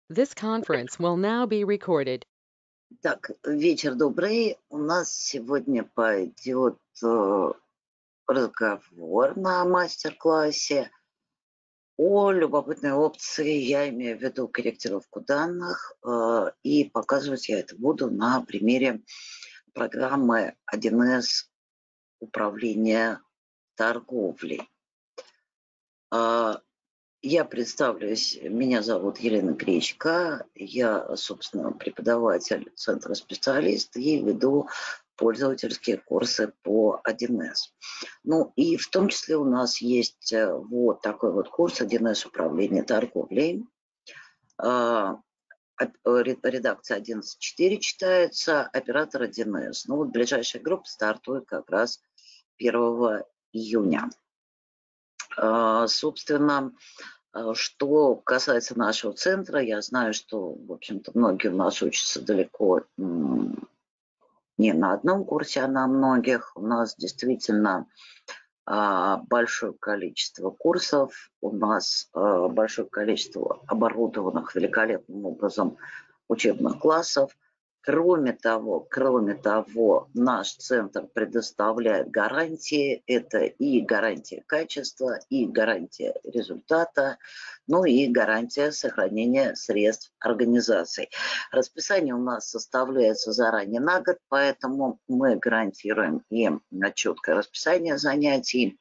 This conference will now be recorded. Так, вечер добрый. У нас сегодня пойдет разговор на мастер-классе о любопытной опции, я имею в виду корректировку данных, и показывать я это буду на примере программы 1С управления торговлей. Я представлюсь, меня зовут Елена Гречко, я, собственно, преподаватель центра специалист и веду пользовательские курсы по 1С. Ну и в том числе у нас есть вот такой вот курс 1С управления торговлей. Редакция 11.4 читается, оператор 1С. Ну вот ближайшая группа стартует как раз 1 июня. Собственно, что касается нашего центра, я знаю, что, в общем-то, многие у нас учатся далеко не на одном курсе, а на многих. У нас действительно большое количество курсов, у нас большое количество оборудованных великолепным образом учебных классов. Кроме того, наш центр предоставляет гарантии. Это и гарантия качества, и гарантия результата, ну и гарантия сохранения средств организаций. Расписание у нас составляется заранее на год, поэтому мы гарантируем и четкое расписание занятий.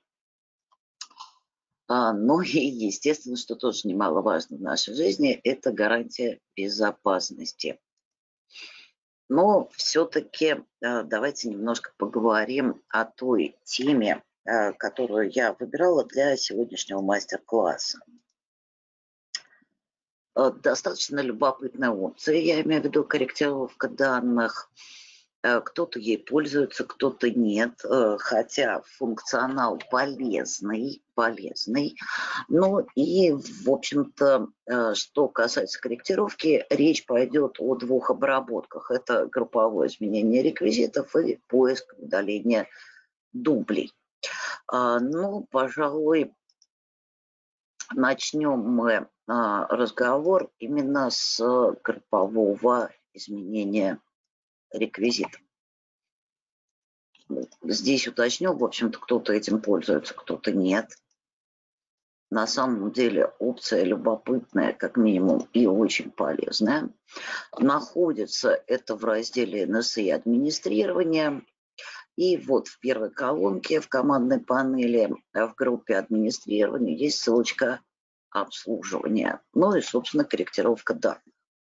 Ну и, естественно, что тоже немаловажно в нашей жизни, это гарантия безопасности. Но все-таки давайте немножко поговорим о той теме, которую я выбирала для сегодняшнего мастер-класса. Достаточно любопытная опция, я имею в виду корректировка данных. Кто-то ей пользуется, кто-то нет, хотя функционал полезный. Ну и, в общем-то, что касается корректировки, речь пойдет о двух обработках. Это групповое изменение реквизитов и поиск удаления дублей. Ну, пожалуй, начнем мы разговор именно с группового изменения реквизитов. Здесь уточню, в общем-то, кто-то этим пользуется, кто-то нет. На самом деле опция любопытная, как минимум, и очень полезная. Находится это в разделе NSA администрирования. И вот в первой колонке в командной панели в группе администрирования есть ссылочка обслуживания. Ну и, собственно, корректировка данных.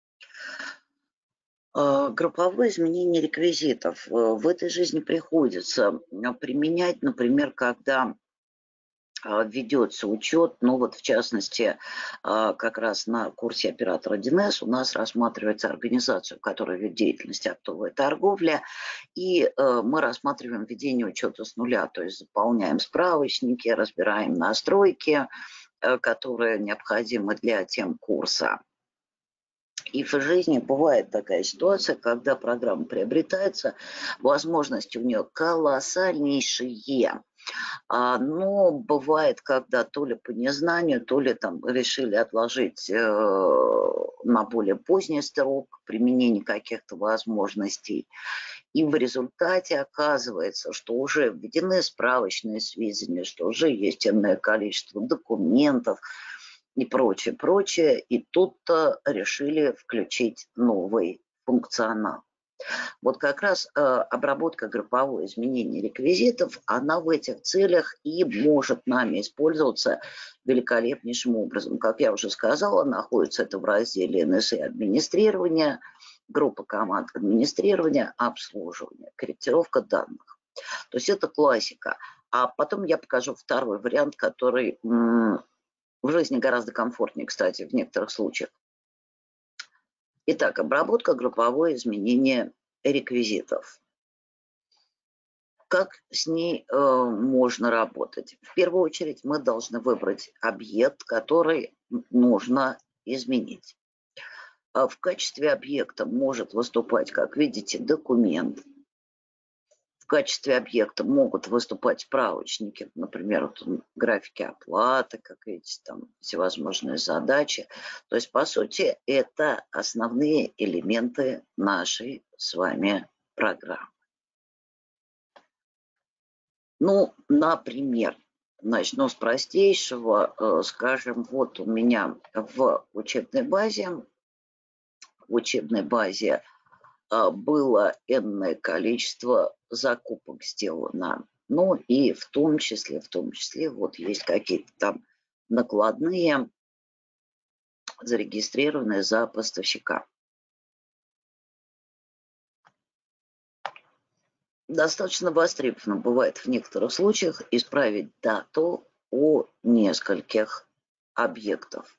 Групповое изменение реквизитов в этой жизни приходится применять, например, когда ведется учет, ну вот в частности, как раз на курсе оператора 1С у нас рассматривается организация, которая ведет деятельность оптовая торговля, и мы рассматриваем ведение учета с нуля, то есть заполняем справочники, разбираем настройки, которые необходимы для тем курса. И в жизни бывает такая ситуация, когда программа приобретается, возможности у нее колоссальнейшие. Но бывает, когда то ли по незнанию, то ли там решили отложить на более поздний срок применение каких-то возможностей. И в результате оказывается, что уже введены справочные сведения, что уже есть энное количество документов, и прочее, прочее. И тут-то решили включить новый функционал. Вот как раз обработка группового изменения реквизитов, она в этих целях и может нами использоваться великолепнейшим образом. Как я уже сказала, находится это в разделе NSA администрирования, группа команд администрирования, обслуживания, корректировка данных. То есть это классика. А потом я покажу второй вариант, который в жизни гораздо комфортнее, кстати, в некоторых случаях. Итак, обработка групповое изменение реквизитов. Как с ней можно работать? В первую очередь мы должны выбрать объект, который нужно изменить. В качестве объекта может выступать, как видите, документ. В качестве объекта могут выступать справочники, например, вот графики оплаты, как видите, там всевозможные задачи. То есть, по сути, это основные элементы нашей с вами программы. Ну, например, начну с простейшего. Скажем, вот у меня в учебной базе было энное количество закупок сделано. Ну и в том числе, вот есть какие-то там накладные, зарегистрированные за поставщика. Достаточно востребовано бывает в некоторых случаях исправить дату у нескольких объектов.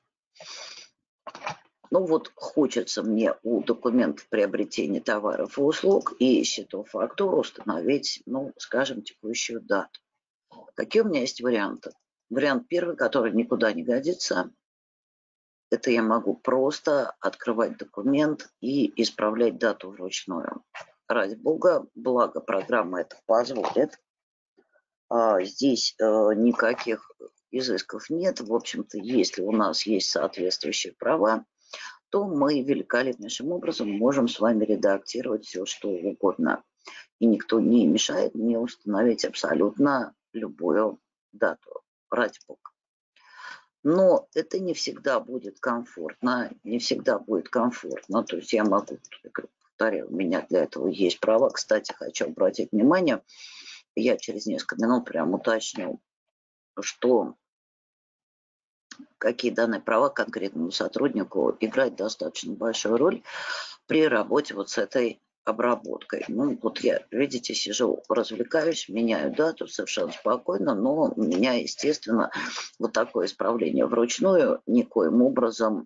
Ну вот хочется мне у документов приобретения товаров и услуг и счетов фактур установить, ну, скажем, текущую дату. Какие у меня есть варианты? Вариант первый, который никуда не годится, это я могу просто открывать документ и исправлять дату вручную. Ради бога, благо программа это позволит. Здесь никаких изысков нет. В общем-то, если у нас есть соответствующие права, то мы великолепнейшим образом можем с вами редактировать все, что угодно. И никто не мешает мне установить абсолютно любую дату. Ради бога. Но это не всегда будет комфортно, То есть я могу, повторяю, у меня для этого есть права. Кстати, хочу обратить внимание, я через несколько минут прям уточню, что какие данные права конкретному сотруднику играют достаточно большую роль при работе вот с этой обработкой. Ну, вот я, видите, сижу, развлекаюсь, меняю дату совершенно спокойно, но меня, естественно, вот такое исправление вручную никоим образом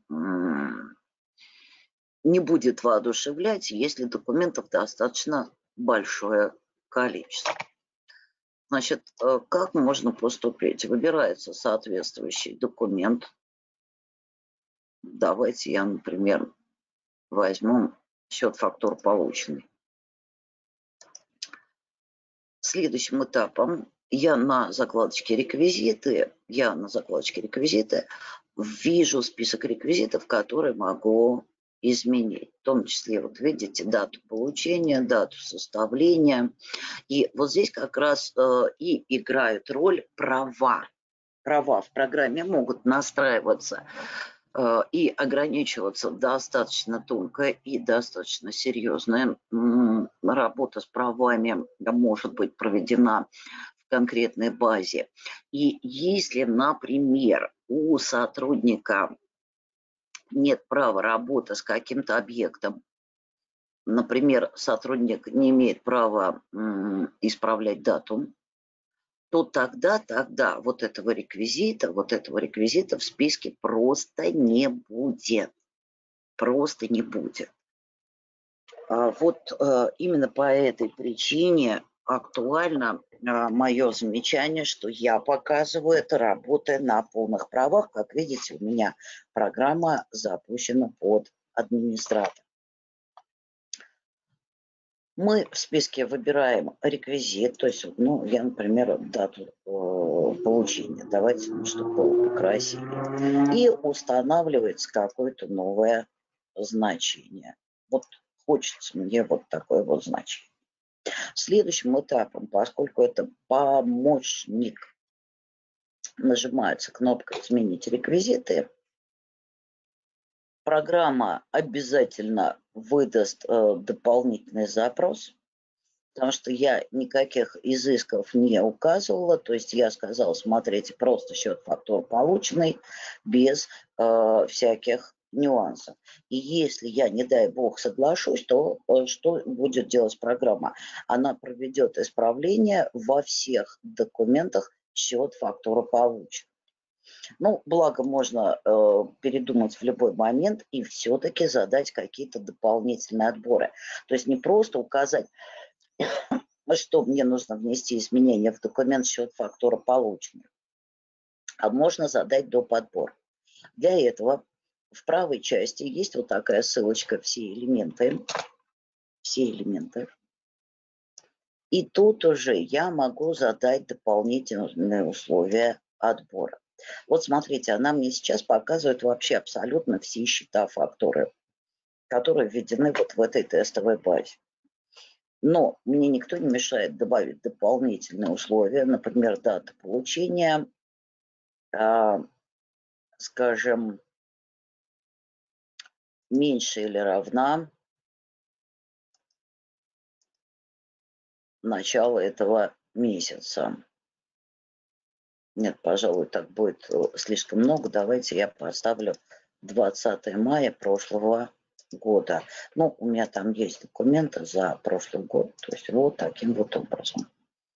не будет воодушевлять, если документов достаточно большое количество. Значит, как можно поступить? Выбирается соответствующий документ. Давайте я, например, возьму счет фактур полученный. Следующим этапом я на закладочке реквизиты вижу список реквизитов, которые могу изменить. В том числе, вот видите, дату получения, дату составления. И вот здесь как раз и играют роль права. Права в программе могут настраиваться и ограничиваться достаточно тонкая и достаточно серьезная работа с правами может быть проведена в конкретной базе. И если, например, у сотрудника нет права работы с каким-то объектом, например, сотрудник не имеет права исправлять дату, то тогда вот этого реквизита в списке просто не будет. Просто не будет. Вот именно по этой причине актуально мое замечание, что я показываю это, работая на полных правах. Как видите, у меня программа запущена под администратор. Мы в списке выбираем реквизит, то есть, ну, я, например, дату получения. Давайте, чтобы было покрасивее. И устанавливается какое-то новое значение. Вот хочется мне вот такое вот значение. Следующим этапом, поскольку это помощник, нажимается кнопка «Изменить реквизиты», программа обязательно выдаст дополнительный запрос, потому что я никаких изысков не указывала, то есть я сказала, смотрите, просто счет фактур полученный, без всяких нюансов. И если я, не дай бог, соглашусь, то что будет делать программа? Она проведет исправление во всех документах счет фактура получен. Ну, благо можно передумать в любой момент и все-таки задать какие-то дополнительные отборы. То есть не просто указать, что мне нужно внести изменения в документ счет фактура полученный, а можно задать доп. Отбор. Для этого в правой части есть вот такая ссылочка «Все элементы». И тут уже я могу задать дополнительные условия отбора. Вот смотрите, она мне сейчас показывает вообще абсолютно все счета фактуры, которые введены вот в этой тестовой базе. Но мне никто не мешает добавить дополнительные условия, например, дата получения, скажем, меньше или равна начала этого месяца. Нет, пожалуй, так будет слишком много. Давайте я поставлю 20 мая прошлого года. Ну, у меня там есть документы за прошлый год. То есть вот таким вот образом.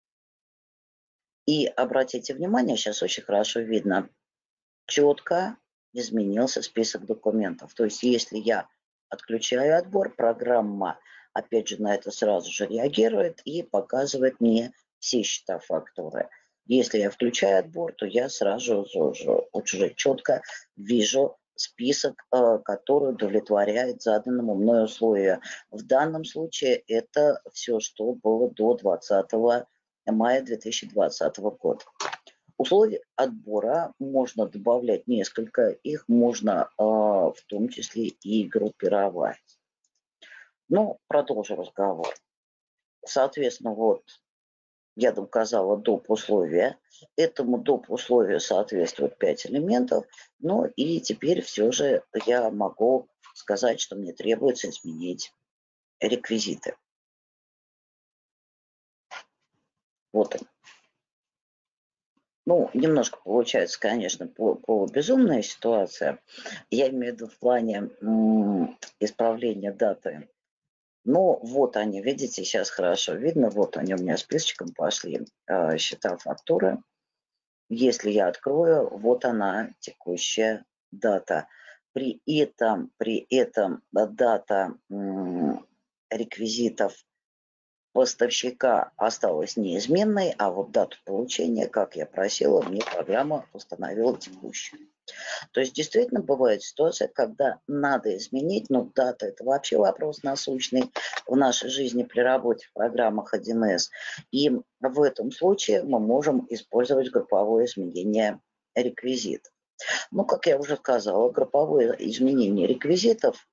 И обратите внимание, сейчас очень хорошо видно, четко изменился список документов. То есть если я отключаю отбор, программа, опять же, на это сразу же реагирует и показывает мне все счета фактуры. Если я включаю отбор, то я сразу же уже четко вижу список, который удовлетворяет заданному мной условию. В данном случае это все, что было до 20 мая 2020 года. Условий отбора можно добавлять несколько, их можно в том числе и группировать. Ну, продолжу разговор. Соответственно, вот я указала доп. Условия. Этому доп. Условию соответствует 5 элементов. Ну и теперь все же я могу сказать, что мне требуется изменить реквизиты. Вот он. Ну, немножко получается, конечно, полубезумная ситуация. Я имею в виду в плане исправления даты. Но вот они, видите, сейчас хорошо видно. Вот они у меня списочком пошли, счета фактуры. Если я открою, вот она, текущая дата. При этом дата реквизитов поставщика осталась неизменной, а вот дату получения, как я просила, мне программа установила текущую. То есть действительно бывает ситуация, когда надо изменить, но дата – это вообще вопрос насущный в нашей жизни при работе в программах 1С. И в этом случае мы можем использовать групповое изменение реквизитов. Ну, как я уже сказала, групповое изменение реквизитов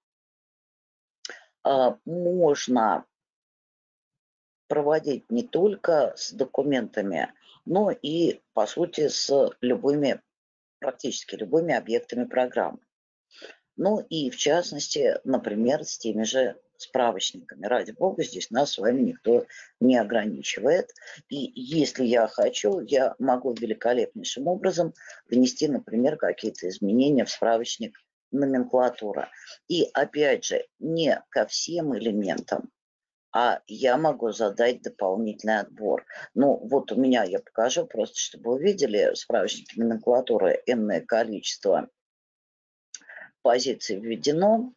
можно проводить не только с документами, но и, по сути, с любыми, практически любыми объектами программы. Ну и, в частности, например, с теми же справочниками. Ради бога, здесь нас с вами никто не ограничивает. И если я хочу, я могу великолепнейшим образом внести, например, какие-то изменения в справочник номенклатура. И, опять же, не ко всем элементам, а я могу задать дополнительный отбор. Ну, вот у меня, я покажу, просто чтобы вы видели, в справочнике номенклатуры энное количество позиций введено.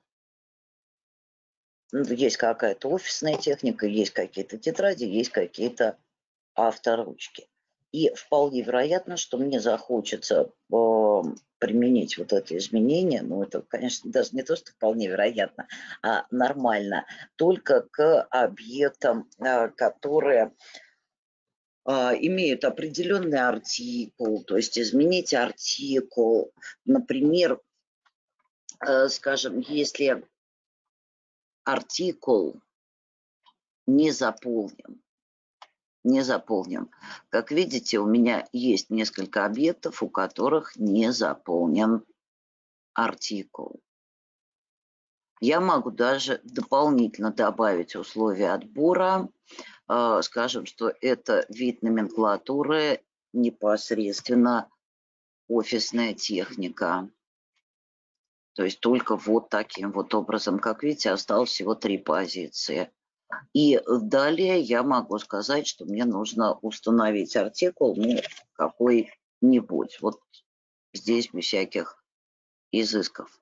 Есть какая-то офисная техника, есть какие-то тетради, есть какие-то авторучки. И вполне вероятно, что мне захочется применить вот это изменение, ну это, конечно, даже не то, что вполне вероятно, а нормально, только к объектам, которые имеют определенный артикул, то есть изменить артикул, например, скажем, если артикул не заполнен. Как видите, у меня есть несколько объектов, у которых не заполнен артикул. Я могу даже дополнительно добавить условия отбора. Скажем, что это вид номенклатуры непосредственно офисная техника. То есть только вот таким вот образом. Как видите, осталось всего 3 позиции. И далее я могу сказать, что мне нужно установить артикул, ну, какой-нибудь. Вот здесь без всяких изысков.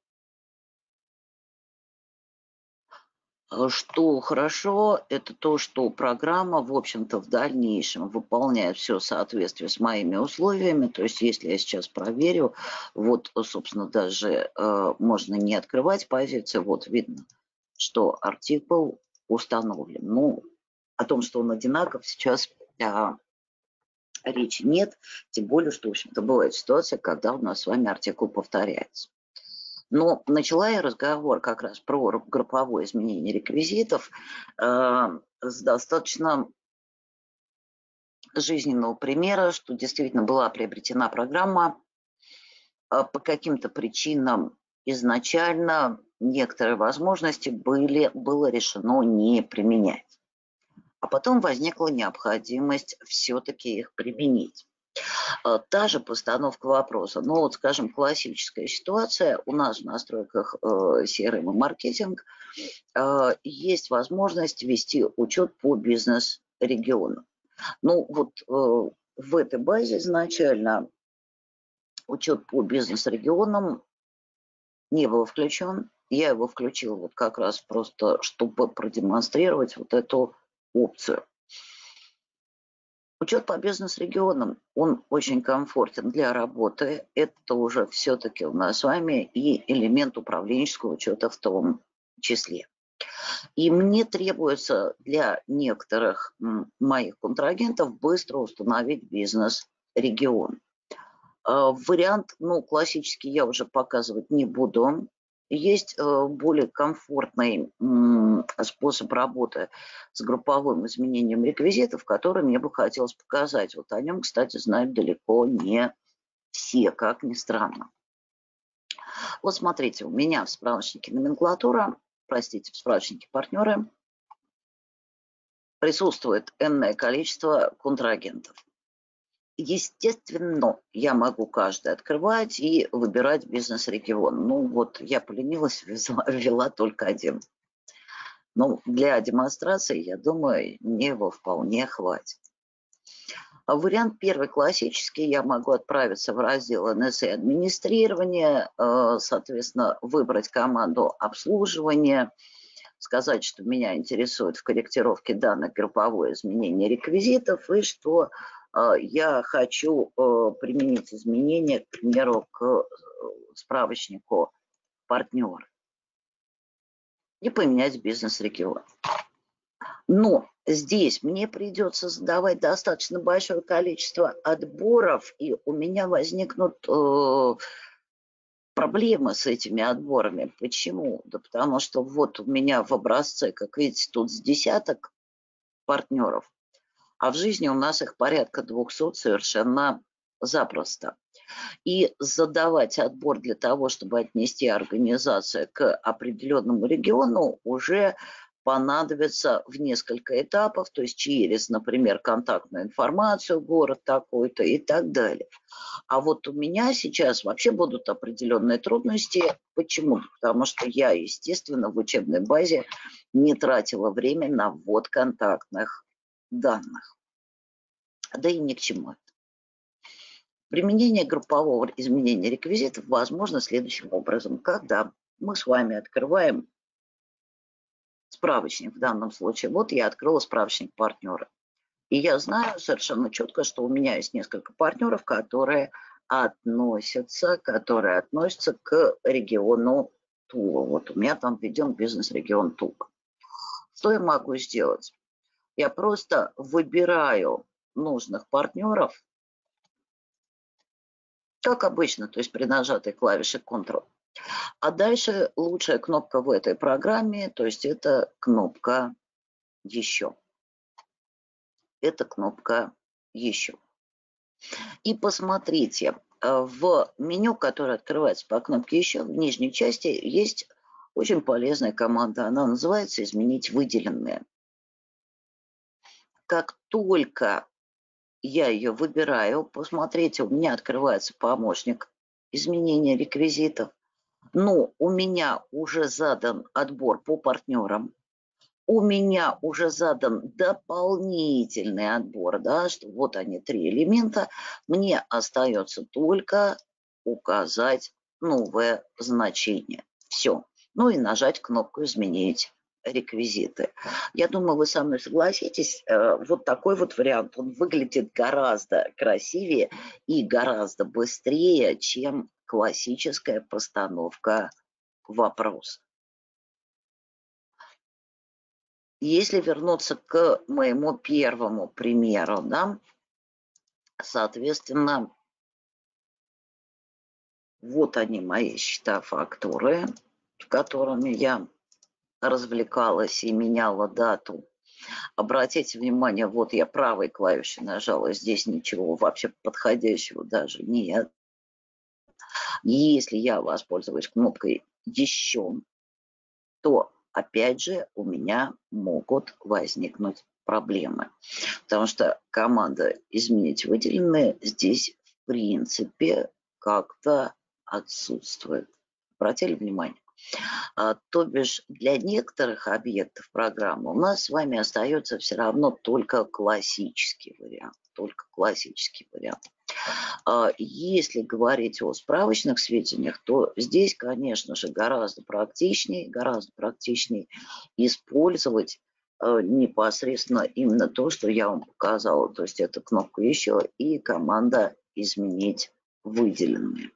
Что хорошо, это то, что программа, в общем-то, в дальнейшем выполняет все в соответствии с моими условиями. То есть, если я сейчас проверю, вот, собственно, даже можно не открывать позицию, вот видно, что артикул установлен. Ну, О том, что он одинаков, сейчас речи нет, тем более, что, в общем-то, бывает ситуация, когда у нас с вами артикул повторяется. Но начала я разговор как раз про групповое изменение реквизитов с достаточно жизненного примера, что действительно была приобретена программа, по каким-то причинам изначально некоторые возможности было решено не применять. А потом возникла необходимость все-таки их применить. Та же постановка вопроса. Ну вот, скажем, классическая ситуация. У нас в настройках CRM и маркетинг есть возможность вести учет по бизнес-региону. Ну вот в этой базе изначально учет по бизнес-регионам не был включен. Я его включила вот как раз просто, чтобы продемонстрировать вот эту опцию. Учет по бизнес-регионам, он очень комфортен для работы. Это уже все-таки у нас с вами и элемент управленческого учета в том числе. И мне требуется для некоторых моих контрагентов быстро установить бизнес-регион. Вариант, ну, классический я уже показывать не буду. Есть более комфортный способ работы с групповым изменением реквизитов, который мне бы хотелось показать. Вот о нем, кстати, знают далеко не все, как ни странно. Вот смотрите, у меня в справочнике номенклатура, простите, в справочнике партнеры присутствует энное количество контрагентов. Естественно, я могу каждый открывать и выбирать бизнес-регион. Ну вот я поленилась, ввела только один. Но для демонстрации, я думаю, мне его вполне хватит. А вариант первый классический. Я могу отправиться в раздел НСИ администрирование, соответственно, выбрать команду обслуживания, сказать, что меня интересует в корректировке данных групповое изменение реквизитов и что я хочу применить изменения, к примеру, к справочнику партнера и поменять бизнес-регион. Но здесь мне придется задавать достаточно большое количество отборов, и у меня возникнут проблемы с этими отборами. Почему? Да потому что вот у меня в образце, как видите, тут с десяток партнеров, а в жизни у нас их порядка 200 совершенно запросто. И задавать отбор для того, чтобы отнести организацию к определенному региону, уже понадобится в несколько этапов, то есть через, например, контактную информацию, город такой-то и так далее. А вот у меня сейчас вообще будут определенные трудности. Почему? Потому что я, естественно, в учебной базе не тратила время на ввод контактных данных. Да и ни к чему это. Применение группового изменения реквизитов возможно следующим образом. Когда мы с вами открываем справочник, в данном случае, вот я открыла справочник партнера. И я знаю совершенно четко, что у меня есть несколько партнеров, которые относятся к региону Тула. Вот у меня там введен бизнес-регион Тула. Что я могу сделать? Я просто выбираю нужных партнеров, как обычно, то есть при нажатой клавише Ctrl. А дальше лучшая кнопка в этой программе, то есть это кнопка «Еще». Это кнопка «Еще». И посмотрите, в меню, которое открывается по кнопке «Еще», в нижней части есть очень полезная команда. Она называется «Изменить выделенные». Как только я ее выбираю, посмотрите, у меня открывается помощник изменения реквизитов. Но у меня уже задан отбор по партнерам. У меня уже задан дополнительный отбор, да, что вот они 3 элемента. Мне остается только указать новое значение. Все. Ну и нажать кнопку «Изменить реквизиты». Я думаю, вы со мной согласитесь, вот такой вот вариант, он выглядит гораздо красивее и гораздо быстрее, чем классическая постановка вопроса. Если вернуться к моему первому примеру, да, соответственно, вот они мои счета-фактуры, с которыми я развлекалась и меняла дату. Обратите внимание, вот я правой клавишей нажала, здесь ничего вообще подходящего даже нет. Если я воспользуюсь кнопкой «Еще», то опять же у меня могут возникнуть проблемы. Потому что команда «Изменить выделенные» здесь в принципе как-то отсутствует. Обратили внимание? То бишь для некоторых объектов программы у нас с вами остается все равно только классический вариант. Только классический вариант. Если говорить о справочных сведениях, то здесь, конечно же, гораздо практичнее использовать непосредственно именно то, что я вам показала. То есть это кнопка «Еще» и команда «Изменить выделенные».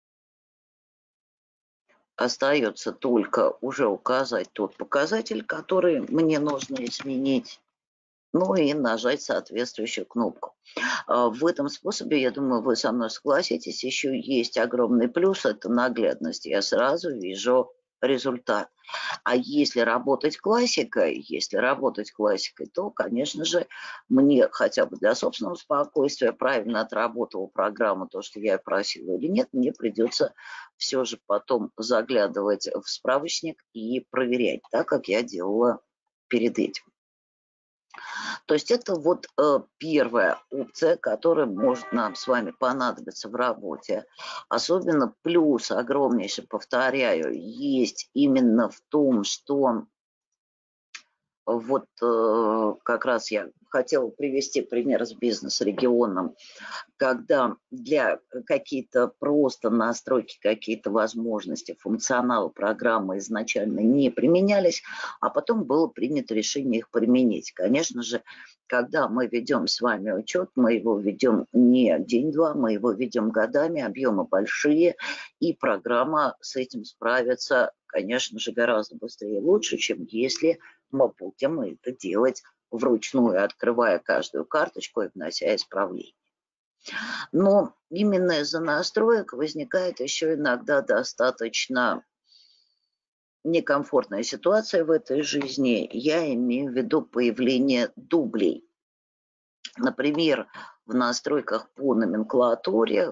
Остается только уже указать тот показатель, который мне нужно изменить, ну и нажать соответствующую кнопку. В этом способе, я думаю, вы со мной согласитесь, еще есть огромный плюс – это наглядность. Я сразу вижу результат. А если работать классикой, то, конечно же, мне хотя бы для собственного спокойствия, правильно отработала программа то, что я просила или нет, мне придется все же потом заглядывать в справочник и проверять, так как я делала перед этим. То есть это вот первая опция, которая может нам с вами понадобиться в работе. Особенно плюс огромнейший, повторяю, есть именно в том, что вот как раз я хотела привести пример с бизнес-регионом, когда для какие-то просто настройки, какие-то возможности, функционал программы изначально не применялись, а потом было принято решение их применить. Конечно же, когда мы ведем с вами учет, мы его ведем не день-два, мы его ведем годами, объемы большие, и программа с этим справится, конечно же, гораздо быстрее и лучше, чем если мы будем это делать вручную, открывая каждую карточку и внося исправления. Но именно из-за настроек возникает еще иногда достаточно некомфортная ситуация в этой жизни. Я имею в виду появление дублей. Например, в настройках по номенклатуре,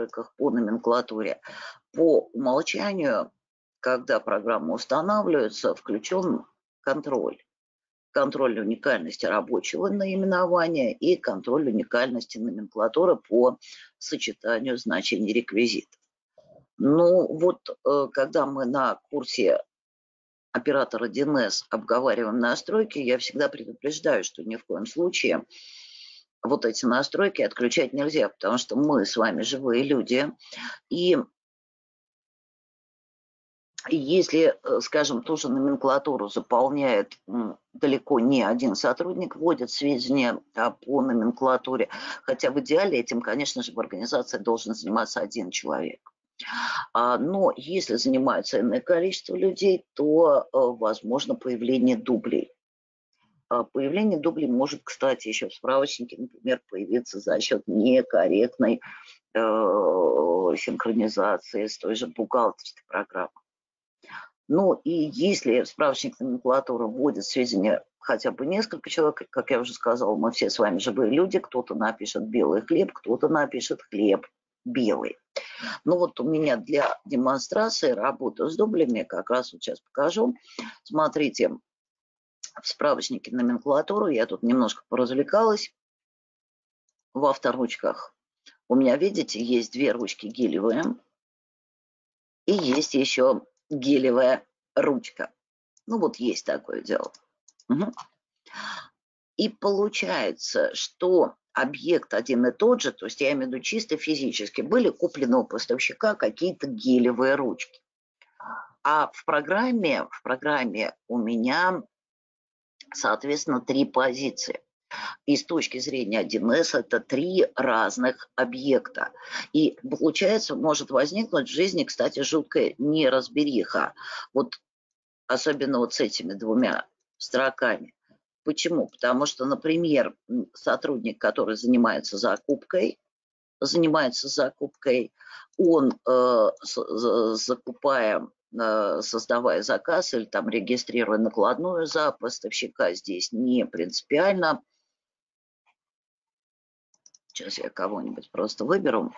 по умолчанию, когда программа устанавливается, включен контроль. Контроль уникальности рабочего наименования и контроль уникальности номенклатуры по сочетанию значений реквизитов. Ну вот, когда мы на курсе оператора DNS обговариваем настройки, я всегда предупреждаю, что ни в коем случае вот эти настройки отключать нельзя, потому что мы с вами живые люди, и если, скажем, ту же номенклатуру заполняет далеко не один сотрудник, вводит сведения по номенклатуре, хотя в идеале этим, конечно же, в организации должен заниматься один человек. Но если занимается иное количество людей, то возможно появление дублей. Появление дублей может, кстати, еще в справочнике, например, появиться за счет некорректной синхронизации с той же бухгалтерской программой. Ну и если справочник номенклатуры вводит сведения хотя бы несколько человек, как я уже сказала, мы все с вами живые люди, кто-то напишет белый хлеб, кто-то напишет хлеб белый. Ну вот у меня для демонстрации работы с дублями, как раз вот сейчас покажу. Смотрите, в справочнике номенклатуры я тут немножко поразвлекалась. В авторучках у меня, видите, есть две ручки гелевые и есть еще гелевая ручка. Ну вот есть такое дело. Угу. И получается, что объект один и тот же, то есть я имею в виду чисто физически, были куплены у поставщика какие-то гелевые ручки. А в программе у меня, соответственно, 3 позиции. И с точки зрения 1С это 3 разных объекта. И получается, может возникнуть в жизни, кстати, жуткая неразбериха. Вот особенно вот с этими двумя строками. Почему? Потому что, например, сотрудник, который занимается закупкой, он, закупая, создавая заказ или там регистрируя накладную за поставщика, здесь не принципиально. Сейчас я кого-нибудь просто выберу.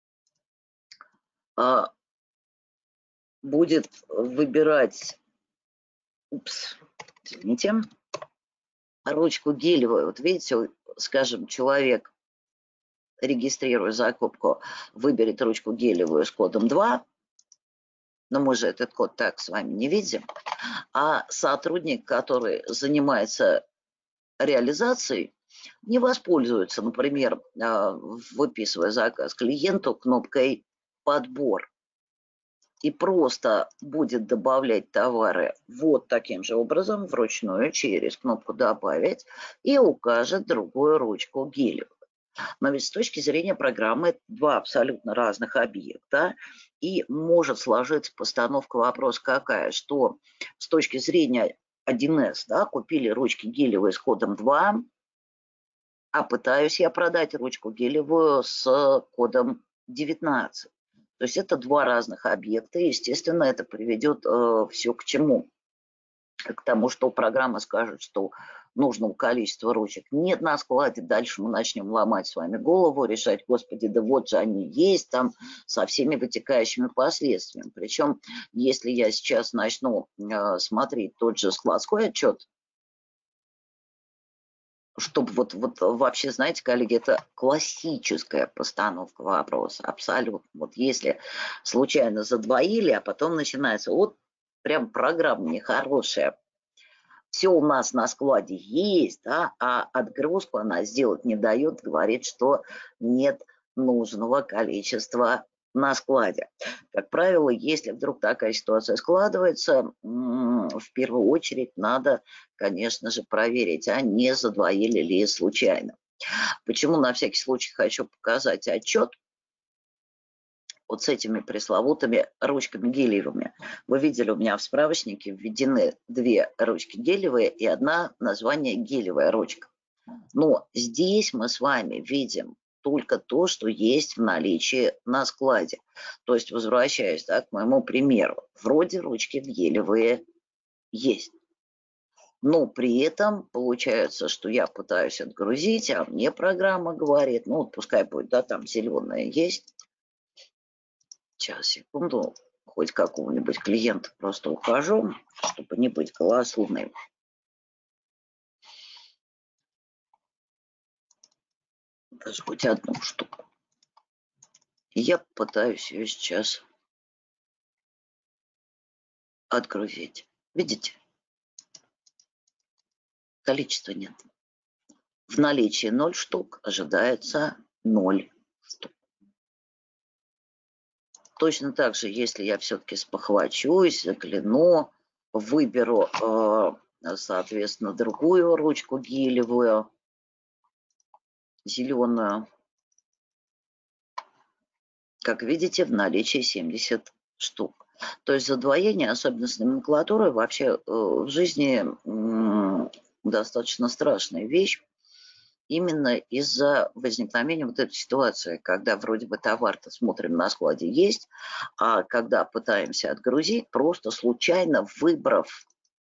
Будет выбирать, извините, ручку гелевую. Вот видите, скажем, человек, регистрируя закупку, выберет ручку гелевую с кодом 2, но мы же этот код так с вами не видим, а сотрудник, который занимается реализацией, не воспользуется, например, выписывая заказ клиенту кнопкой «Подбор» и просто будет добавлять товары вот таким же образом вручную через кнопку «Добавить» и укажет другую ручку гелевую. Но ведь с точки зрения программы это два абсолютно разных объекта, и может сложиться постановка вопроса какая, что с точки зрения 1С, да, купили ручки гелевые с кодом 2, а пытаюсь я продать ручку гелевую с кодом 19. То есть это два разных объекта, и, естественно, это приведет все к чему? К тому, что программа скажет, что нужного количества ручек нет на складе, дальше мы начнем ломать с вами голову, решать, господи, да вот же они есть там, со всеми вытекающими последствиями. Причем, если я сейчас начну смотреть тот же складской отчет, чтобы вот вообще, знаете, коллеги, это классическая постановка вопроса, абсолютно. Вот если случайно задвоили, а потом начинается, вот прям программа нехорошая, все у нас на складе есть, да, а отгрузку она сделать не дает, говорит, что нет нужного количества на складе. Как правило, если вдруг такая ситуация складывается, в первую очередь надо, конечно же, проверить, а не задвоили ли случайно. Почему на всякий случай хочу показать отчет вот с этими пресловутыми ручками гелевыми. Вы видели, у меня в справочнике введены две ручки гелевые и одна название гелевая ручка. Но здесь мы с вами видим только то, что есть в наличии на складе. То есть, возвращаясь, да, к моему примеру, вроде ручки гелевые есть. Но при этом получается, что я пытаюсь отгрузить, а мне программа говорит, ну вот пускай будет, да, там зеленая есть. Сейчас, секунду, хоть какого-нибудь клиента просто укажу, чтобы не быть голословной. Даже хоть одну штуку. Я пытаюсь ее сейчас отгрузить. Видите? Количества нет. В наличии 0 штук ожидается 0 штук. Точно так же, если я все-таки спохвачусь, загляну, выберу, соответственно, другую ручку гелевую, зеленую. Как видите, в наличии 70 штук. То есть задвоение, особенно с номенклатурой, вообще в жизни достаточно страшная вещь. Именно из-за возникновения вот этой ситуации, когда вроде бы товар-то смотрим на складе есть, а когда пытаемся отгрузить, просто случайно выбрав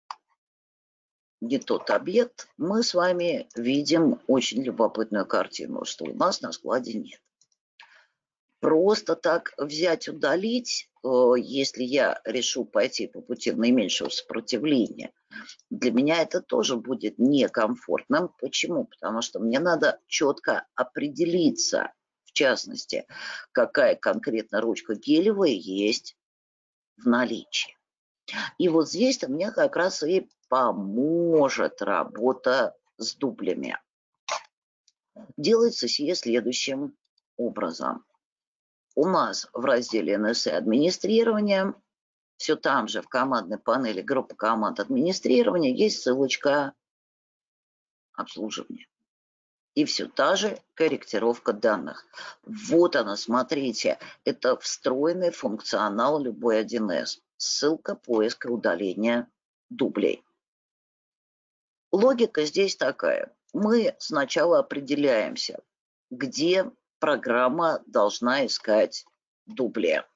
не тот объект, мы с вами видим очень любопытную картину, что у нас на складе нет. Просто так взять, удалить, если я решу пойти по пути наименьшего сопротивления, для меня это тоже будет некомфортным. Почему? Потому что мне надо четко определиться, в частности, какая конкретно ручка гелевая есть в наличии. И вот здесь мне как раз и поможет работа с дублями. Делается сие следующим образом. У нас в разделе NSE администрирование, все там же в командной панели группа команд администрирования есть ссылочка обслуживания. И все та же корректировка данных. Вот она, смотрите, это встроенный функционал любой 1С. Ссылка поиска удаления дублей. Логика здесь такая. Мы сначала определяемся, где программа должна искать дубле.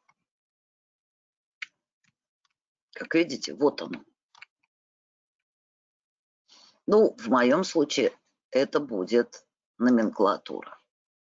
Как видите, вот оно. Ну, в моем случае это будет номенклатура.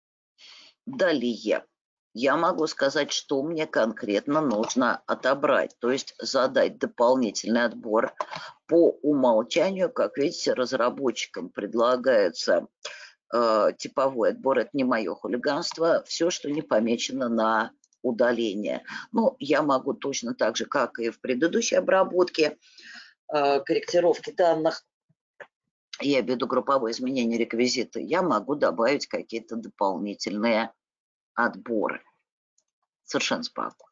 Далее я могу сказать, что мне конкретно нужно отобрать, то есть задать дополнительный отбор. По умолчанию, как видите, разработчикам предлагается типовой отбор, это не мое хулиганство, все, что не помечено на удаление. Ну, я могу точно так же, как и в предыдущей обработке, корректировки данных, я веду групповое изменение реквизита, я могу добавить какие-то дополнительные отборы. Совершенно спокойно.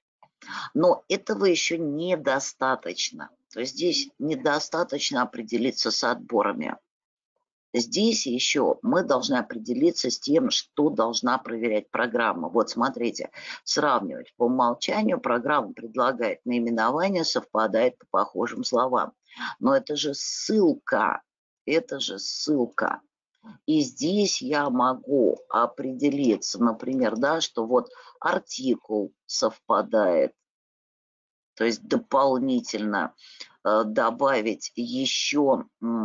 Но этого еще недостаточно. То есть здесь недостаточно определиться с отборами. Здесь еще мы должны определиться с тем, что должна проверять программа. Вот смотрите, сравнивать. По умолчанию программа предлагает наименование, совпадает по похожим словам. Но это же ссылка. Это же ссылка. И здесь я могу определиться, например, да, что вот артикул совпадает. То есть дополнительно добавить еще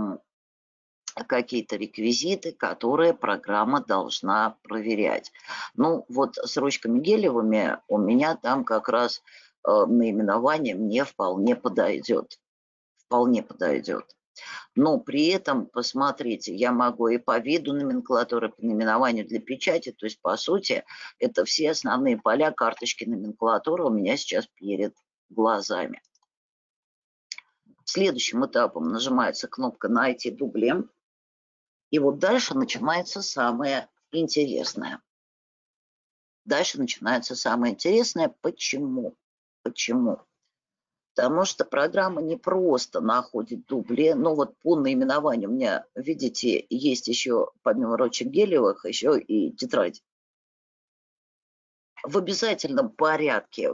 какие-то реквизиты, которые программа должна проверять. Ну, вот с ручками гелевыми у меня там как раз наименование мне вполне подойдет. Вполне подойдет. Но при этом, посмотрите, я могу и по виду номенклатуры, по наименованию для печати, то есть, по сути, это все основные поля карточки номенклатуры у меня сейчас перед глазами. Следующим этапом нажимается кнопка «Найти дубле». И вот дальше начинается самое интересное. Дальше начинается самое интересное. Почему? Почему? Потому что программа не просто находит дубле, но вот по наименованию у меня, видите, есть еще, помимо ручек гелевых, еще и тетрадь. В обязательном порядке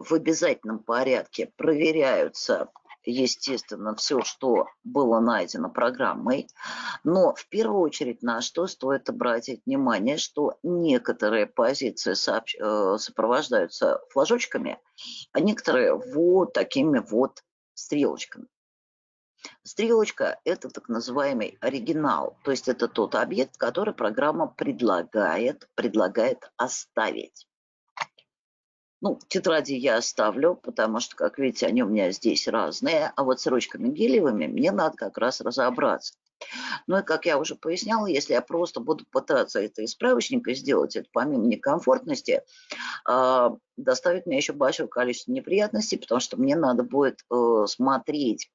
проверяются, естественно, все, что было найдено программой. Но в первую очередь на что стоит обратить внимание, что некоторые позиции сопровождаются флажочками, а некоторые вот такими вот стрелочками. Стрелочка – это так называемый оригинал, то есть это тот объект, который программа предлагает оставить. Ну, тетради я оставлю, потому что, как видите, они у меня здесь разные, а вот с ручками гелевыми мне надо как раз разобраться. Ну и, как я уже поясняла, если я просто буду пытаться это из справочника сделать, это помимо некомфортности доставит мне еще большое количество неприятностей, потому что мне надо будет смотреть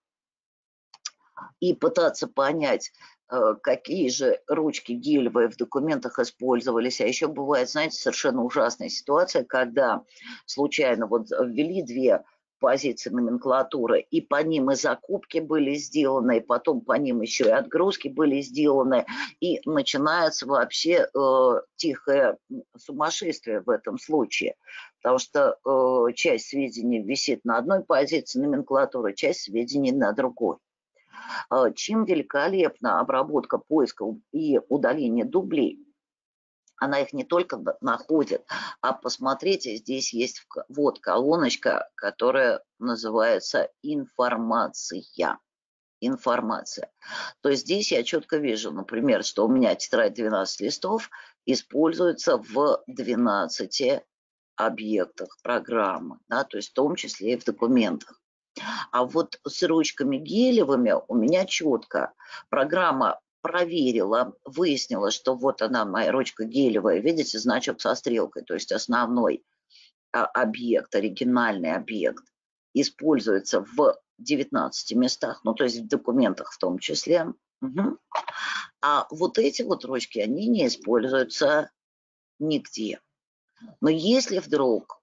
и пытаться понять, какие же ручки гелевые в документах использовались. А еще бывает, знаете, совершенно ужасная ситуация, когда случайно вот ввели две позиции номенклатуры, и по ним и закупки были сделаны, и потом по ним еще и отгрузки были сделаны, и начинается вообще тихое сумасшествие в этом случае, потому что часть сведений висит на одной позиции номенклатуры, часть сведений на другой. Чем великолепна обработка поиска и удаления дублей. Она их не только находит, а посмотрите, здесь есть вот колоночка, которая называется «Информация». Информация. То есть здесь я четко вижу, например, что у меня тетрадь 12 листов используется в 12 объектах программы, да, то есть в том числе и в документах. А вот с ручками гелевыми у меня четко. Программа проверила, выяснила, что вот она, моя ручка гелевая, видите, значок со стрелкой, то есть основной объект, оригинальный объект, используется в 19 местах, ну то есть в документах в том числе. Угу. А вот эти вот ручки, они не используются нигде. Но если вдруг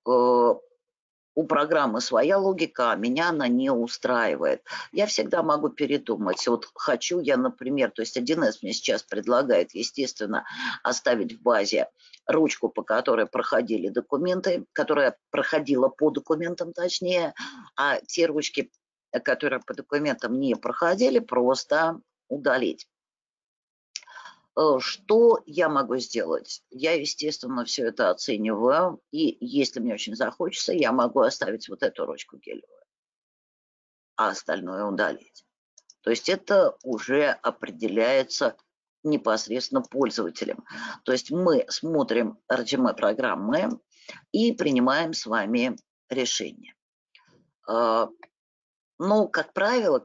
у программы своя логика, а меня она не устраивает. Я всегда могу передумать. Вот хочу я, например, то есть 1С мне сейчас предлагает, естественно, оставить в базе ручку, по которой проходили документы, которая проходила по документам точнее, а те ручки, которые по документам не проходили, просто удалить. Что я могу сделать? Я, естественно, все это оцениваю, и если мне очень захочется, я могу оставить вот эту ручку гелевую, а остальное удалить. То есть это уже определяется непосредственно пользователем. То есть мы смотрим RGM-программы и принимаем с вами решение. Ну, как правило,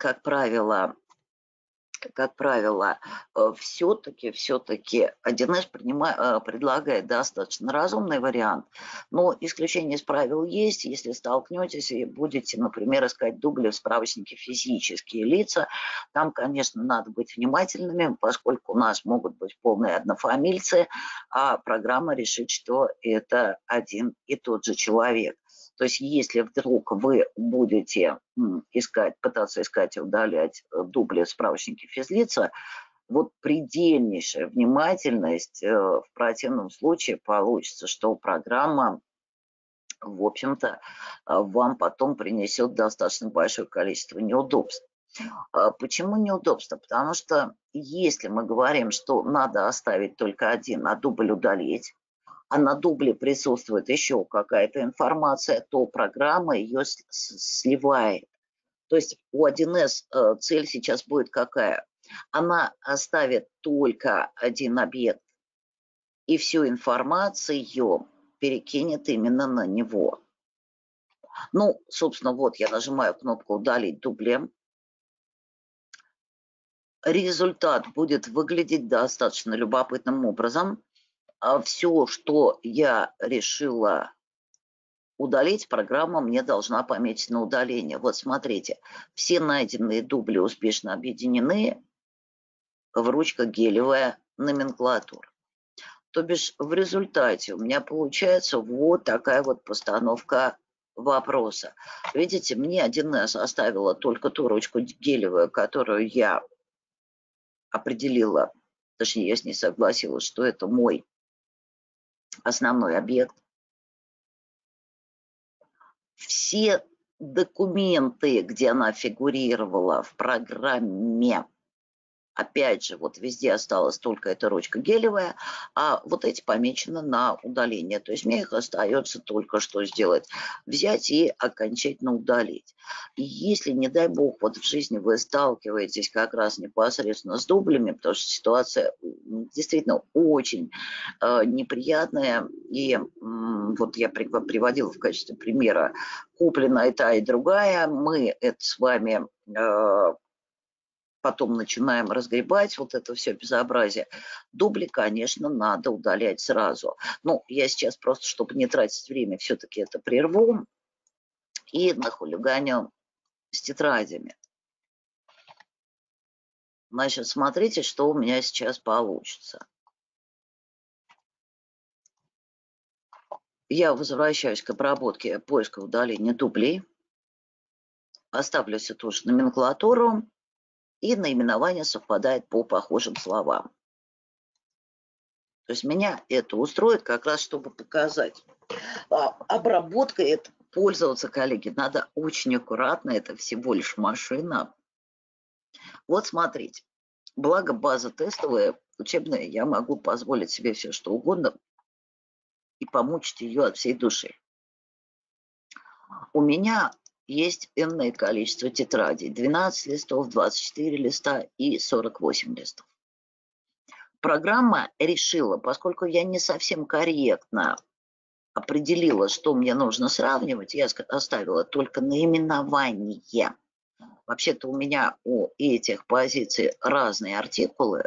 все-таки 1С предлагает достаточно разумный вариант, но исключение из правил есть. Если столкнетесь и будете, например, искать дубли в справочнике «Физические лица», там, конечно, надо быть внимательными, поскольку у нас могут быть полные однофамильцы, а программа решит, что это один и тот же человек. То есть если вдруг вы будете пытаться искать и удалять дубли в справочнике физлица, вот предельнейшая внимательность, в противном случае получится, что программа, в общем-то, вам потом принесет достаточно большое количество неудобств. Почему неудобства? Потому что если мы говорим, что надо оставить только один, а дубль удалить, а на дубле присутствует еще какая-то информация, то программа ее сливает. То есть у 1С цель сейчас будет какая? Она оставит только один объект, и всю информацию перекинет именно на него. Ну, собственно, вот я нажимаю кнопку «Удалить дублем». Результат будет выглядеть достаточно любопытным образом. Все, что я решила удалить, программа мне должна пометить на удаление. Вот смотрите, все найденные дубли успешно объединены в ручках гелевая номенклатура. То бишь в результате у меня получается вот такая вот постановка вопроса. Видите, мне 1С оставила только ту ручку гелевую, которую я определила, точнее я с ней согласилась, что это мой основной объект. Все документы, где она фигурировала в программе, опять же, вот везде осталась только эта ручка гелевая, а вот эти помечены на удаление. То есть мне их остается только что сделать. Взять и окончательно удалить. И если, не дай бог, вот в жизни вы сталкиваетесь как раз непосредственно с дублями, потому что ситуация действительно очень неприятная. И вот я приводила в качестве примера, куплена и та, и другая. Мы это с вами потом начинаем разгребать вот это все безобразие. Дубли, конечно, надо удалять сразу. Ну, я сейчас просто, чтобы не тратить время, все-таки это прерву и нахулиганю с тетрадями. Значит, смотрите, что у меня сейчас получится. Я возвращаюсь к обработке поиска удаления дублей. Оставлю всю ту же номенклатуру. И наименование совпадает по похожим словам. То есть меня это устроит как раз, чтобы показать. Обработкой это пользоваться, коллеги, надо очень аккуратно, это всего лишь машина. Вот смотрите, благо база тестовая, учебная, я могу позволить себе все что угодно и помучить ее от всей души. У меня есть энное количество тетрадей, 12 листов, 24 листа и 48 листов. Программа решила, поскольку я не совсем корректно определила, что мне нужно сравнивать, я оставила только наименование. Вообще-то у меня у этих позиций разные артикулы.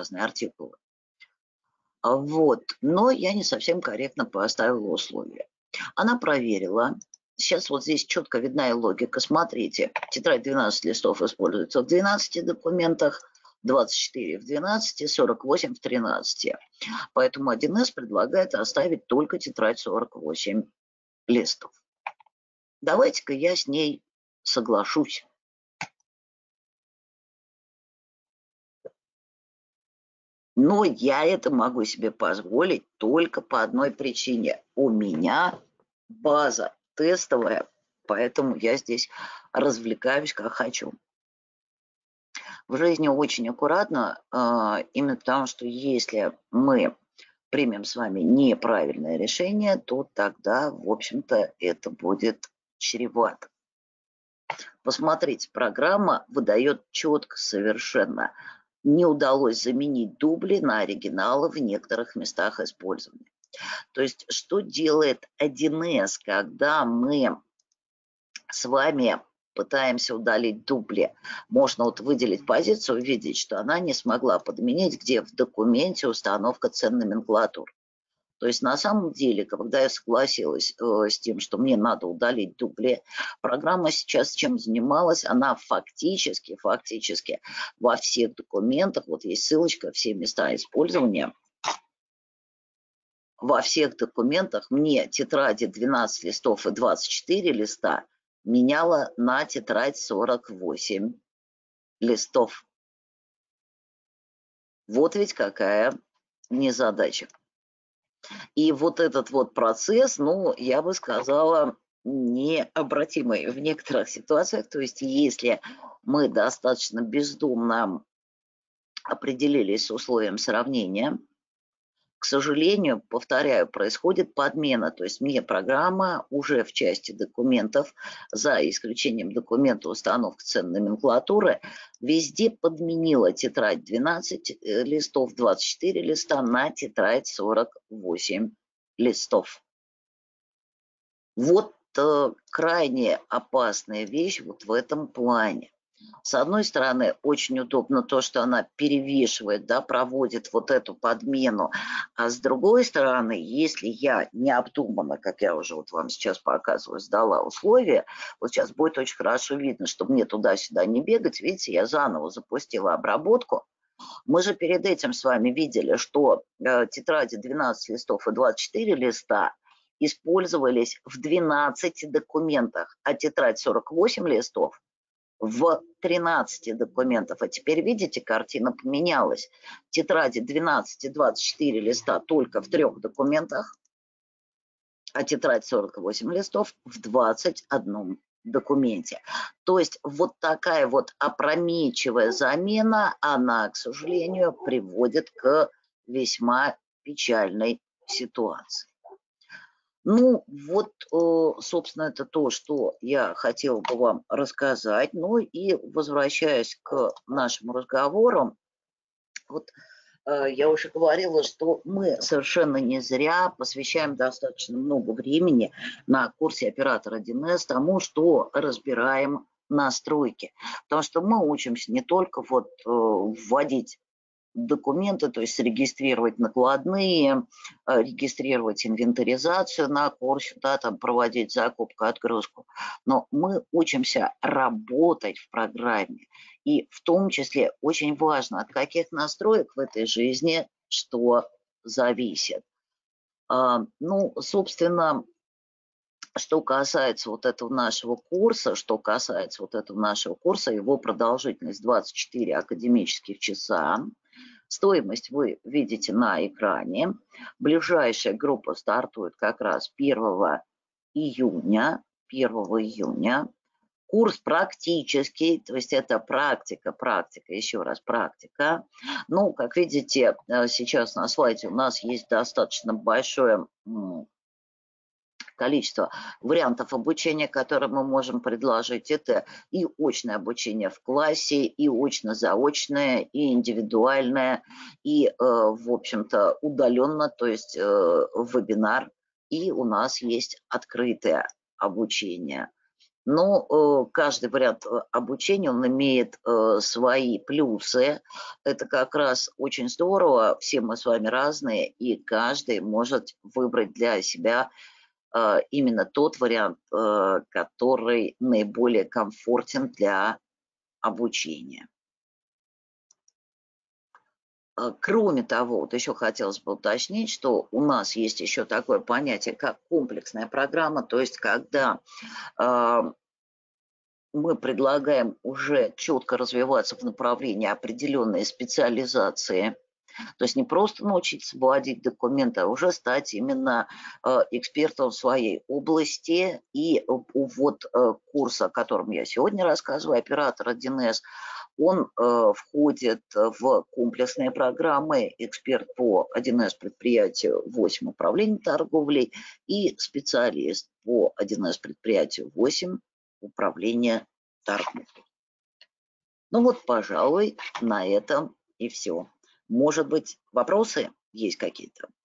Вот, но я не совсем корректно поставила условия. Она проверила. Сейчас вот здесь четко видна и логика. Смотрите, тетрадь 12 листов используется в 12 документах, 24 в 12, 48 в 13. Поэтому 1С предлагает оставить только тетрадь 48 листов. Давайте-ка я с ней соглашусь. Но я это могу себе позволить только по одной причине. У меня база тестовая, поэтому я здесь развлекаюсь как хочу. В жизни очень аккуратно, именно потому что если мы примем с вами неправильное решение, то тогда, в общем-то, это будет чревато. Посмотрите, программа выдает четко совершенно. Не удалось заменить дубли на оригиналы в некоторых местах использования. То есть, что делает 1С, когда мы с вами пытаемся удалить дубли? Можно вот выделить позицию, увидеть, что она не смогла подменить, где в документе установка цен-номенклатур. То есть на самом деле, когда я согласилась с тем, что мне надо удалить дубли, программа сейчас чем занималась? Она фактически во всех документах, вот есть ссылочка, все места использования, во всех документах мне тетради 12 листов и 24 листа меняла на тетрадь 48 листов. Вот ведь какая незадача. И вот этот вот процесс, ну, я бы сказала, необратимый в некоторых ситуациях. То есть если мы достаточно бездумно определились с условием сравнения, к сожалению, повторяю, происходит подмена. То есть мне программа уже в части документов, за исключением документа установки цен-номенклатуры, везде подменила тетрадь 12 листов, 24 листа на тетрадь 48 листов. Вот крайне опасная вещь вот в этом плане. С одной стороны, очень удобно то, что она перевешивает, да, проводит вот эту подмену. А с другой стороны, если я необдуманно, как я уже вот вам сейчас показываю, сдала условия, вот сейчас будет очень хорошо видно, чтобы мне туда-сюда не бегать. Видите, я заново запустила обработку. Мы же перед этим с вами видели, что тетради 12 листов и 24 листа использовались в 12 документах, а тетрадь 48 листов в 13 документов. А теперь видите, картина поменялась. Тетради 12 и 24 листа только в 3 документах, а тетрадь 48 листов в 21 документе. То есть вот такая вот опрометчивая замена, она, к сожалению, приводит к весьма печальной ситуации. Ну, вот, собственно, это то, что я хотела бы вам рассказать. Ну и возвращаясь к нашему разговору, вот я уже говорила, что мы совершенно не зря посвящаем достаточно много времени на курсе оператора 1С тому, что разбираем настройки. Потому что мы учимся не только вот вводить документы, то есть регистрировать накладные, регистрировать инвентаризацию на курсе, да, там проводить закупку, отгрузку. Но мы учимся работать в программе. И в том числе очень важно, от каких настроек в этой жизни что зависит. Ну, собственно, что касается вот этого нашего курса, его продолжительность 24 академических часа. Стоимость вы видите на экране. Ближайшая группа стартует как раз 1 июня. Курс практический, то есть это практика, еще раз практика. Ну, как видите, сейчас на слайде у нас есть достаточно большое количество вариантов обучения, которые мы можем предложить. Это и очное обучение в классе, и очно-заочное, и индивидуальное, и, в общем-то, удаленно, то есть вебинар. И у нас есть открытое обучение. Но каждый вариант обучения, он имеет свои плюсы. Это как раз очень здорово. Все мы с вами разные, и каждый может выбрать для себя именно тот вариант, который наиболее комфортен для обучения. Кроме того, вот еще хотелось бы уточнить, что у нас есть еще такое понятие, как комплексная программа, то есть когда мы предлагаем уже четко развиваться в направлении определенной специализации. То есть не просто научиться вводить документы, а уже стать именно экспертом в своей области. И вот курс, о котором я сегодня рассказываю, оператор 1С, Он входит в комплексные программы, эксперт по 1С предприятию 8 управления торговлей и специалист по 1С предприятию 8 управления торговлей. Ну вот, пожалуй, на этом и все. Может быть, вопросы есть какие-то?